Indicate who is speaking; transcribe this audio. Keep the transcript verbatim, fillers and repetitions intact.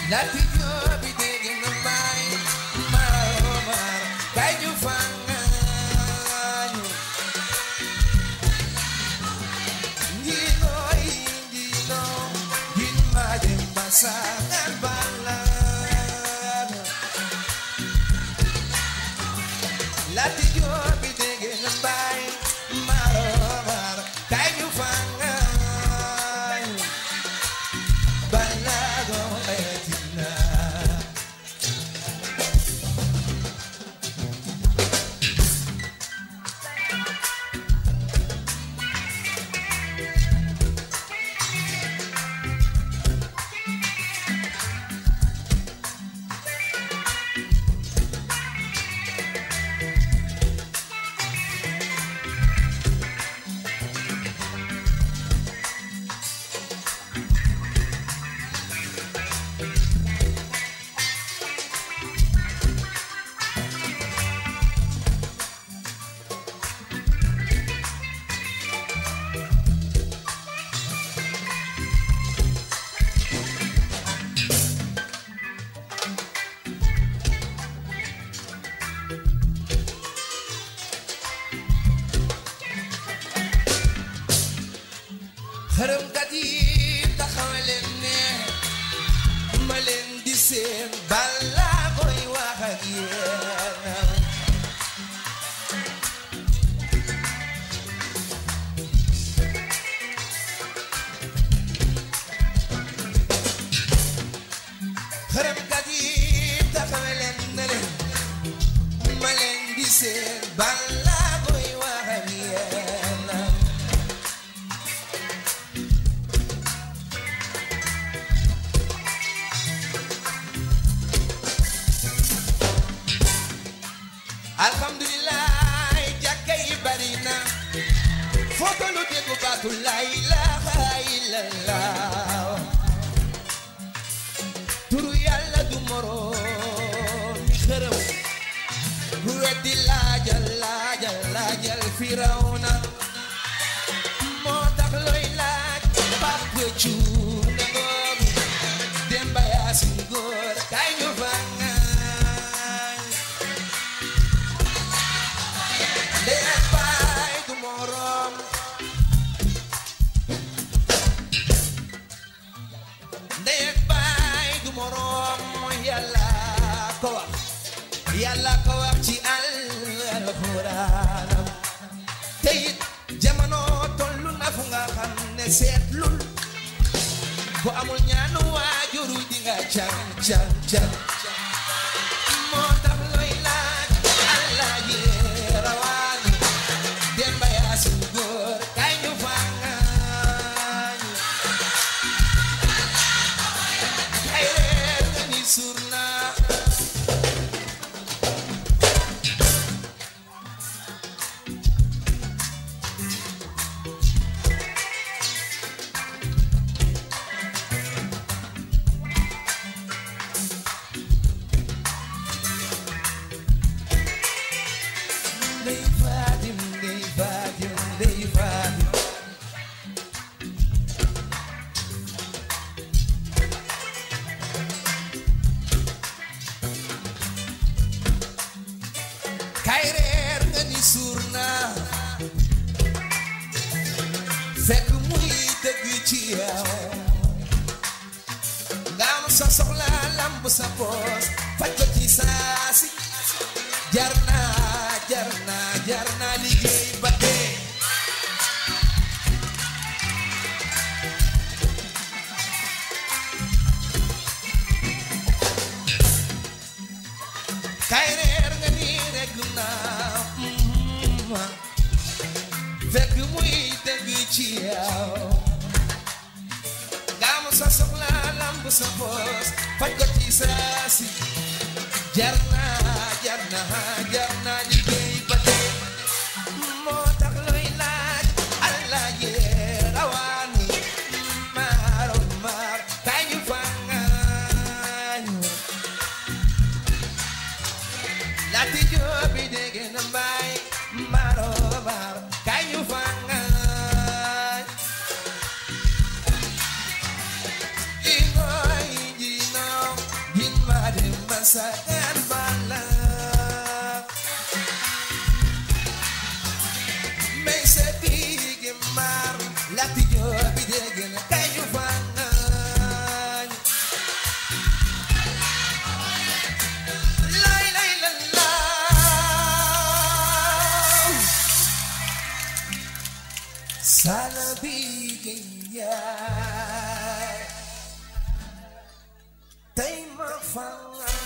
Speaker 1: Lati jobi degi na bay maro mar kay ñu fangañu ngino ngino ngin ma dem basangan balan Lati jobi degi na bay maro mar kay ñu fangañu balago xërëmkat yi taxawaleen ne ma leen di seen balaa koy wax ak yéen xërëmkat yi taxawaleen ne leen ma leen di seen balaa koy wax ak yéen alhamdulillah jàkka yi bari na foto lu déggu baatu la ilaha illallah turu yàlla du moroom mi xërëm bu weddi laajal laajal laajal firawna moo tax looy laaj Papa Cuun ne ngoom Demba Yaasin góor kay ñu fanga Yàlla ko wax ci alxuraan te it jamono tollu na fu nga xam ne seetlul bu amul ñaanu waajur di nga can can can moo tax looy laaj Allah ji rawaan Demba Yaasin góor kay ñu fangañ kay reer nga ni suur na fekk muy dëgg ci yow nga am sa soxla lamb sa poos faj ko ci saasi jar naa jar naa jar naa liggéey ba dee kay reer nga nii rek naa fekk muy dëgg ci yow nga am sa soxla lamb sa poos faj ko ci saasi jar naa jar naa jar naa liggéey ba dee moo tax looy laaj Allah yee rawaani maaro maar kay ñu fangañu Lati joobi dégg na mbaay maaro maar kay ñu fangañ ingoy jino sana bigin yaay tey ma fanga